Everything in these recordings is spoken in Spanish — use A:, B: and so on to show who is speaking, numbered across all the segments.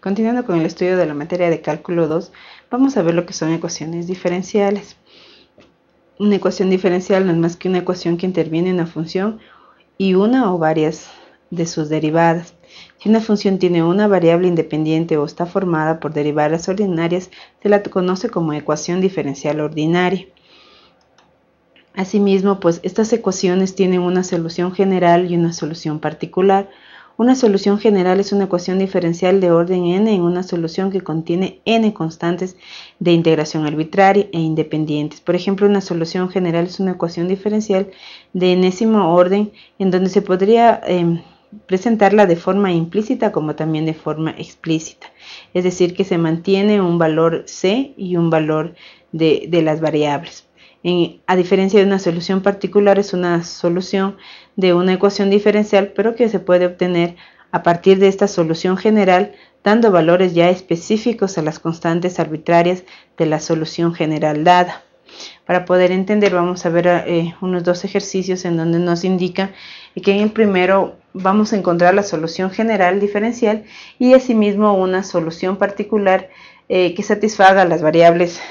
A: Continuando con el estudio de la materia de cálculo 2, vamos a ver lo que son ecuaciones diferenciales. Una ecuación diferencial no es más que una ecuación que interviene en una función y una o varias de sus derivadas. Si una función tiene una variable independiente o está formada por derivadas ordinarias, se la conoce como ecuación diferencial ordinaria. Asimismo, pues estas ecuaciones tienen una solución general y una solución particular. Una solución general es una ecuación diferencial de orden n en una solución que contiene n constantes de integración arbitraria e independientes. Por ejemplo, una solución general es una ecuación diferencial de enésimo orden en donde se podría presentarla de forma implícita como también de forma explícita. Es decir, que se mantiene un valor c y un valor de las variables. A diferencia de una solución particular, es una solución de una ecuación diferencial, pero que se puede obtener a partir de esta solución general, dando valores ya específicos a las constantes arbitrarias de la solución general dada. Para poder entender, vamos a ver unos dos ejercicios en donde nos indica que en el primero vamos a encontrar la solución general diferencial y asimismo una solución particular que satisfaga las variables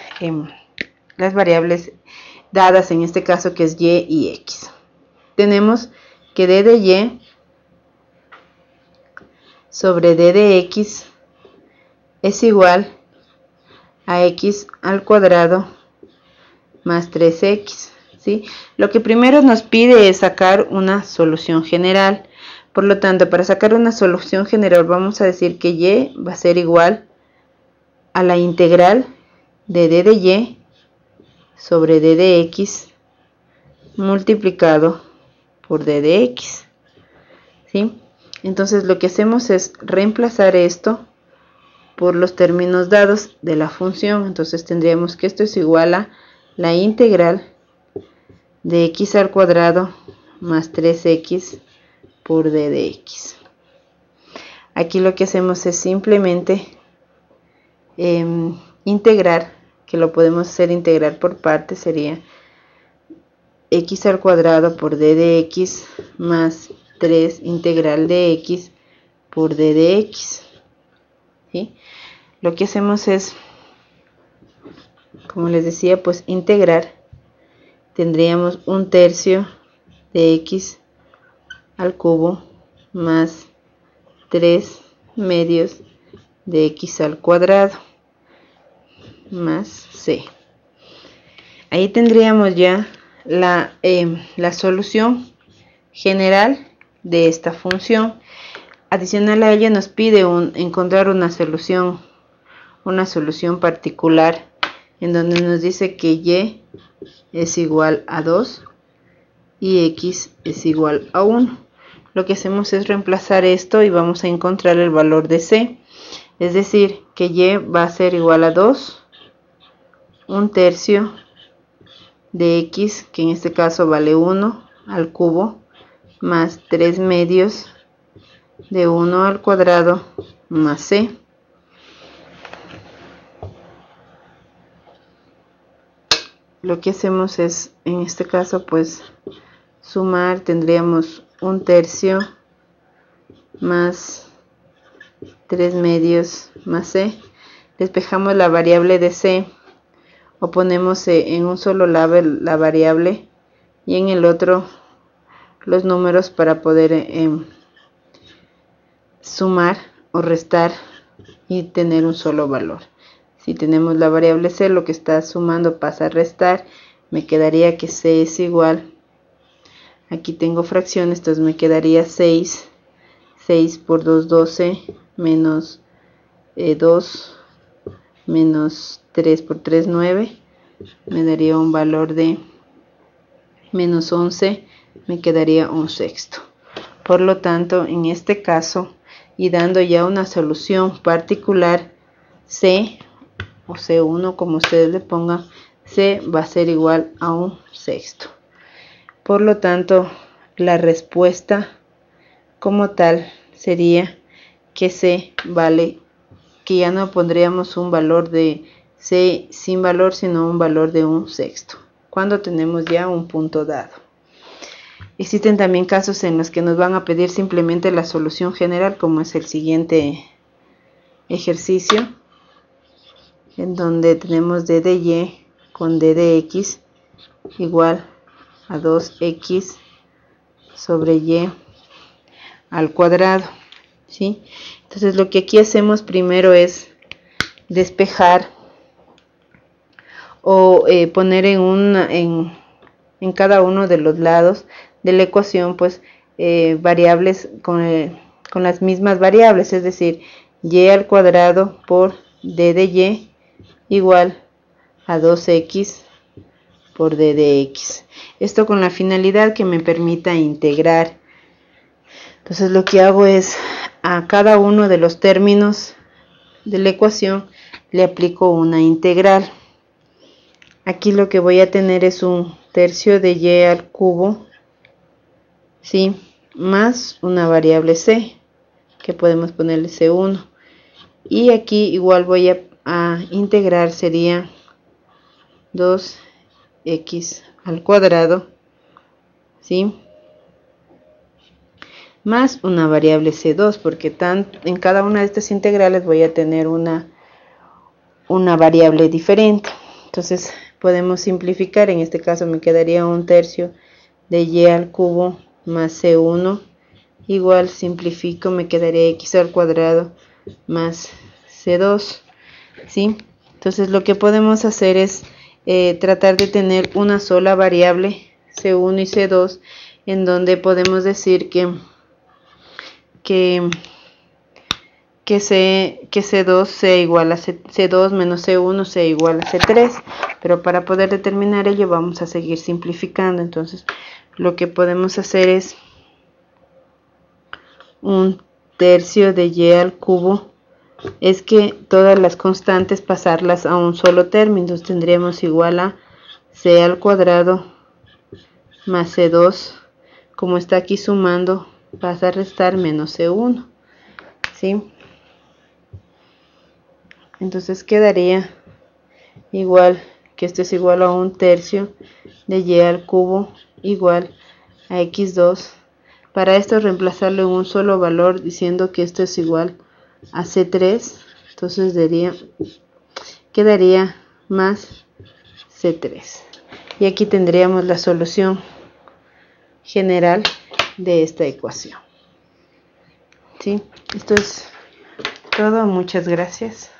A: dadas en este caso, que es y y x. Tenemos que d de y sobre d de x es igual a x al cuadrado más 3x, ¿sí? Lo que primero nos pide es sacar una solución general. Por lo tanto, para sacar una solución general vamos a decir que y va a ser igual a la integral de d de y sobre d de x multiplicado por d de x, ¿sí? Entonces lo que hacemos es reemplazar esto por los términos dados de la función. Entonces tendríamos que esto es igual a la integral de x al cuadrado más 3x por d de x. Aquí lo que hacemos es simplemente integrar, que lo podemos hacer integrar por partes, sería x al cuadrado por d de x más 3 integral de x por d de x, ¿sí? Lo que hacemos es, como les decía, pues integrar. Tendríamos un tercio de x al cubo más 3 medios de x al cuadrado más c. Ahí tendríamos ya la solución general de esta función. Adicional a ella nos pide encontrar una solución particular, en donde nos dice que y es igual a 2 y x es igual a 1. Lo que hacemos es reemplazar esto y vamos a encontrar el valor de c, es decir, que y va a ser igual a 2, un tercio de x, que en este caso vale 1 al cubo, más 3 medios de 1 al cuadrado más c. Lo que hacemos es, en este caso, pues sumar. Tendríamos un tercio más 3 medios más c. Despejamos la variable de c, o ponemos en un solo lado la variable y en el otro los números para poder sumar o restar y tener un solo valor. Si tenemos la variable c, lo que está sumando pasa a restar. Me quedaría que c es igual, aquí tengo fracciones, entonces me quedaría 6 por 2, 12, menos 2, menos 3 por 3, 9, me daría un valor de menos 11, me quedaría un sexto. Por lo tanto, en este caso, y dando ya una solución particular, c o c1, como ustedes le pongan, c va a ser igual a un sexto. Por lo tanto, la respuesta como tal sería que c vale, que ya no pondríamos un valor de c sin valor, sino un valor de un sexto, cuando tenemos ya un punto dado. Existen también casos en los que nos van a pedir simplemente la solución general, como es el siguiente ejercicio en donde tenemos d de y con d de x igual a 2x sobre y al cuadrado, ¿sí? Entonces lo que aquí hacemos primero es despejar o poner en cada uno de los lados de la ecuación pues variables con las mismas variables, es decir, y al cuadrado por d de y igual a 2x por d de x. Esto con la finalidad que me permita integrar. Entonces lo que hago es a cada uno de los términos de la ecuación le aplico una integral. Aquí lo que voy a tener es un tercio de y al cubo, ¿sí? Más una variable c, que podemos ponerle c1. Y aquí igual voy a integrar, sería 2x al cuadrado, ¿sí? Más una variable c2, porque en cada una de estas integrales voy a tener una variable diferente. Entonces podemos simplificar, en este caso me quedaría un tercio de y al cubo más c1 igual, simplifico, me quedaría x al cuadrado más c2, ¿sí? Entonces lo que podemos hacer es tratar de tener una sola variable, c1 y c2, en donde podemos decir que C2 sea igual a C2 menos C1 sea igual a C3, pero para poder determinar ello vamos a seguir simplificando. Entonces lo que podemos hacer es un tercio de y al cubo, es que todas las constantes pasarlas a un solo término. Entonces tendríamos igual a c al cuadrado más c2, como está aquí sumando pasa a restar menos c1, ¿sí? Entonces quedaría igual que esto es igual a un tercio de y al cubo igual a x2. Para esto reemplazarlo en un solo valor diciendo que esto es igual a c3, entonces quedaría más c3. Y aquí tendríamos la solución general de esta ecuación, ¿sí? Esto es todo, muchas gracias.